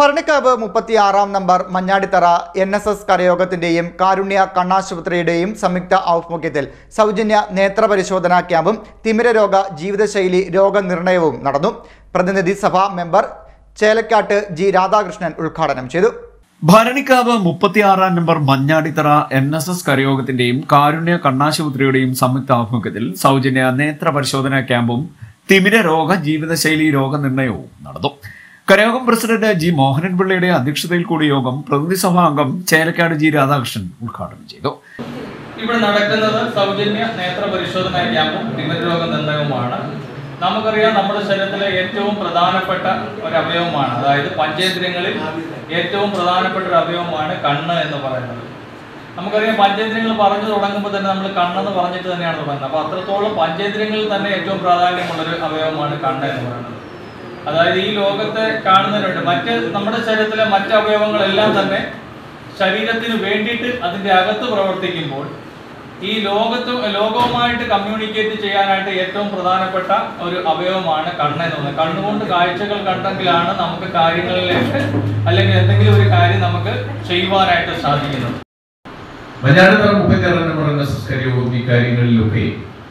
Bharanikkavu 36 number Manjadithara NSS കരയോഗത്തിന്റെയും കാരുണ്യ കണ്ണാശുപത്രിയുടെയും സംയുക്ത ആഭിമുഖ്യത്തിൽ സൗജന്യ നേത്രപരിശോധനാ ക്യാമ്പും തിമിരരോഗ ജീവിതശൈലി രോഗനിർണയവും നടന്നു. പ്രതിനിധി സഭാ മെമ്പർ ചേലക്കാട്ട് G രാധാകൃഷ്ണൻ ഉദ്ഘാടനം ചെയ്തു. ഭരണിക്കാവ് 36 നമ്പർ മഞ്ഞാടിത്തറ NSS കരയോഗത്തിന്റെയും കാരുണ്യ കണ്ണാശുപത്രിയുടെയും സംയുക്ത ആഭിമുഖ്യത്തിൽ സൗജന്യ നേത്രപരിശോധനാ ക്യാമ്പും തിമിരരോഗ ജീവിതശൈലി രോഗനിർണയവും നടന്നു. കരയോഗം പ്രസിഡന്റ് G മോഹനൻപിള്ളയുടെ അധ്യക്ഷതയിൽ കൂടിയ യോഗം പ്രതിനിധി സഭാ അംഗം ചേലക്കാട് G രാധാകൃഷ്ണൻ ഉദ്ഘാടനം ചെയ്തു. ഇവിടെ നടക്കുന്നത് സൗജന്യ നേത്ര പരിശോധനാ ക്യാമ്പും തിമിരരോഗ നിർണയവുമാണ്. നമുക്കറിയാം, നമ്മുടെ ശരീരത്തിലെ ഏറ്റവും പ്രധാനപ്പെട്ട ഒരു അവയവമാണ്, അതായത് പഞ്ചേന്ദ്രിയങ്ങളിൽ ഏറ്റവും പ്രധാനപ്പെട്ട ഒരു അവയവമാണ് കണ്ണ് എന്ന് പറയുന്നത്. നമുക്കറിയാം, പഞ്ചേന്ദ്രിയങ്ങൾ പറഞ്ഞു തുടങ്ങുമ്പോൾ തന്നെ നമ്മൾ കണ്ണെന്ന് പറഞ്ഞിട്ട് തന്നെയാണ് തുടങ്ങുന്നത്. അപ്പോൾ അത്രത്തോളം പഞ്ചേന്ദ്രിയങ്ങളിൽ തന്നെ ഏറ്റവും പ്രാധാന്യമുള്ളൊരു അവയവമാണ് കണ്ണ് എന്ന് പറയുന്നത്. അതായത് ഈ ലോകത്തെ കാണുന്നതിനുണ്ട് നമ്മുടെ ശരീരത്തിലെ മറ്റ് അവയവങ്ങളെല്ലാം തന്നെ ശരീരത്തിന് വേണ്ടിയിട്ട് അതിൻ്റെ അകത്ത് പ്രവർത്തിക്കുമ്പോൾ ഈ ലോകവുമായിട്ട് കമ്മ്യൂണിക്കേറ്റ് ചെയ്യാനായിട്ട് ഏറ്റവും പ്രധാനപ്പെട്ട ഒരു അവയവമാണ് കണ്ണ് എന്ന് പറയുന്നത്. കണ്ണുകൊണ്ട് കാഴ്ചകൾ കണ്ടെങ്കിലാണ് നമുക്ക് കാര്യങ്ങളിലേക്ക് അല്ലെങ്കിൽ എന്തെങ്കിലും ഒരു കാര്യം നമുക്ക് ചെയ്യുവാനായിട്ട് സാധിക്കുന്നത്. മഞ്ഞാടിത്തറ 36 നമ്പർ NSS കരയോഗം ഈ കാര്യങ്ങളിലൊക്കെ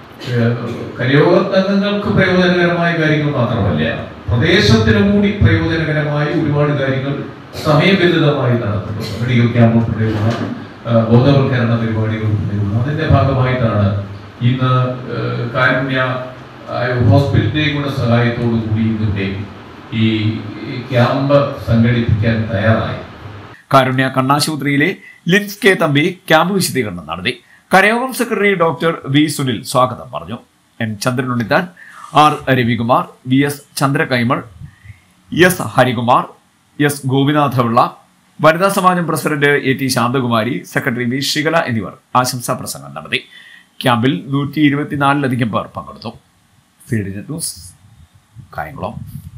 കരയോഗങ്ങൾക്ക് പ്രയോജനകരമായ കാര്യങ്ങൾ മാത്രമല്ല, പ്രദേശത്തിനു കൂടി പ്രയോജനകരമായ ഒരുപാട് കാര്യങ്ങൾ സമയബന്ധിതമായി നടത്തുന്നു. മെഡിക്കൽ ക്യാമ്പുകളുടെയുള്ള ബോധവൽക്കരണ പരിപാടികളുടെയുള്ള അതിന്റെ ഭാഗമായിട്ടാണ് ഇന്ന് കാരുണ്യ ഹോസ്പിറ്റലിന്റെയും കൂടെ സഹായത്തോടു കൂടി ഇതിന്റെ ഈ ക്യാമ്പ് സംഘടിപ്പിക്കാൻ തയ്യാറായി. കാരുണ്യ കണ്ണാശുപത്രിയിലെ ലിൻസ് കെ തമ്പി ക്യാമ്പ് വിശദീകരണം നടത്തി. കരയോഗം സെക്രട്ടറി ഡോക്ടർ V സുനിൽ സ്വാഗതം പറഞ്ഞു. N Chandranunnithan, R Ravikumar, VS ചന്ദ്രകൈമൾ, S Harikumar, S Gopinathapillai, വനിതാ സമാജം president AT Santhakumari, secretary V Shikhala എന്നിവർ ആശംസാ പ്രസംഗം നടത്തി. ക്യാമ്പിൽ 124-ലധികം പേർ പങ്കെടുത്തു. Field news, Kayamkulam.